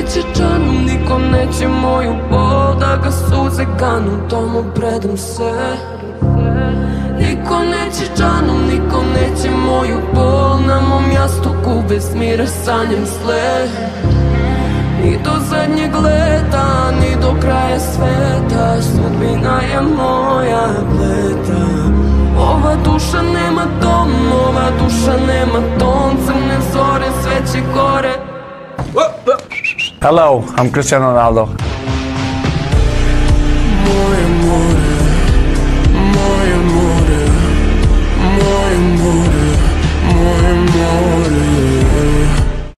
neće džanu, niko neće moju bol, da ga suze kanu, tomu predam se. Niko neće džanu, niko neće moju bol, na mom jastuku bez mira sanjam sle. Ni do zadnjeg leta, ni do kraja sveta, sudbina je moja pleta. Ova duša nema dom, ova duša nema ton, crne zore, sve će gore. Hello, I'm Cristiano Ronaldo. Moje more, moje more, moje more, moje more.